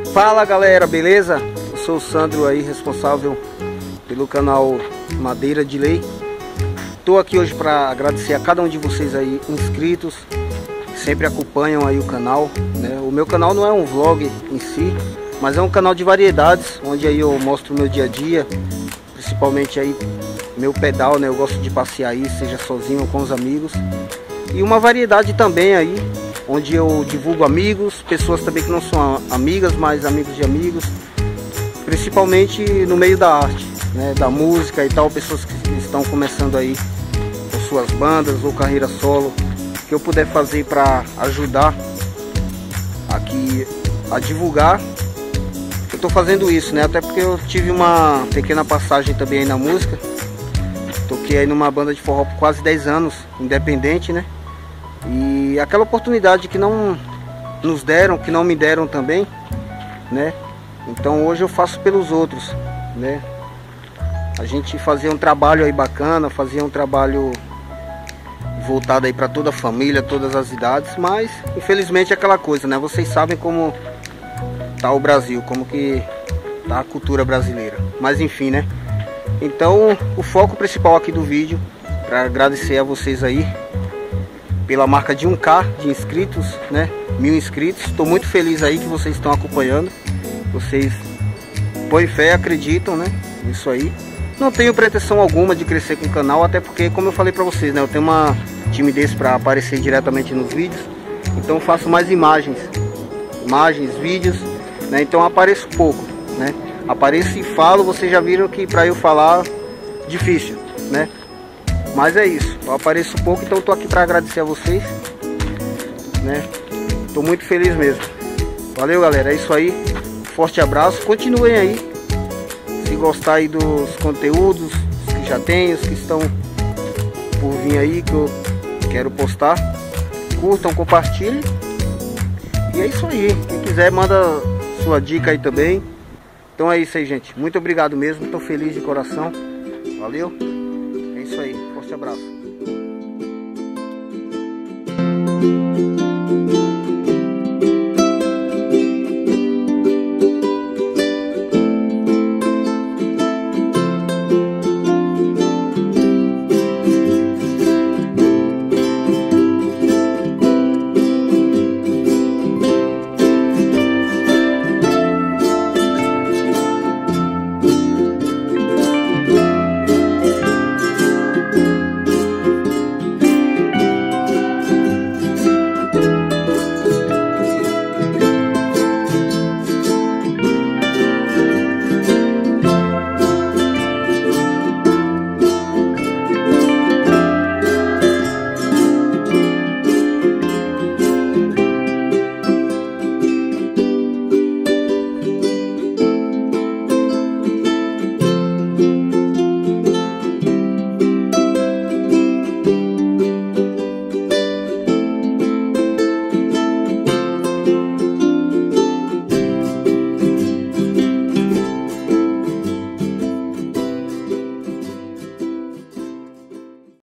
Fala galera, beleza? Eu sou o Sandro aí, responsável pelo canal Madeira de Lei. Estou aqui hoje para agradecer a cada um de vocês aí inscritos, que sempre acompanham aí o canal, né? O meu canal não é um vlog em si, mas é um canal de variedades, onde aí eu mostro o meu dia a dia, principalmente aí meu pedal, né? Eu gosto de passear aí, seja sozinho ou com os amigos. E uma variedade também aí, onde eu divulgo amigos, pessoas também que não são amigas, mas amigos de amigos, principalmente no meio da arte, né, da música e tal, pessoas que estão começando aí com suas bandas ou carreira solo, que eu puder fazer para ajudar aqui a divulgar. Eu estou fazendo isso, né, até porque eu tive uma pequena passagem também aí na música, toquei aí numa banda de forró por quase 10 anos, independente, né. E aquela oportunidade que não nos deram, que não me deram também, né? Então hoje eu faço pelos outros, né? A gente fazia um trabalho aí bacana, fazia um trabalho voltado aí para toda a família, todas as idades, mas infelizmente é aquela coisa, né? Vocês sabem como tá o Brasil, como que tá a cultura brasileira. Mas enfim, né? Então o foco principal aqui do vídeo, para agradecer a vocês aí pela marca de 1K de inscritos, né? 1000 inscritos. Estou muito feliz aí que vocês estão acompanhando. Vocês põem fé, acreditam, né? Isso aí. Não tenho pretensão alguma de crescer com o canal, até porque, como eu falei para vocês, né? Eu tenho uma timidez para aparecer diretamente nos vídeos. Então eu faço mais imagens, vídeos, né? Então eu apareço pouco, né? Apareço e falo. Vocês já viram que para eu falar difícil, né? Mas é isso, eu apareço pouco, então eu tô aqui para agradecer a vocês, né? Tô muito feliz mesmo. Valeu galera, é isso aí. Forte abraço, continuem aí. Se gostar aí dos conteúdos que já tem, os que estão por vir aí, que eu quero postar, curtam, compartilhem. E é isso aí, quem quiser manda sua dica aí também. Então é isso aí, gente, muito obrigado mesmo, tô feliz de coração. Valeu, é isso aí, forte abraço.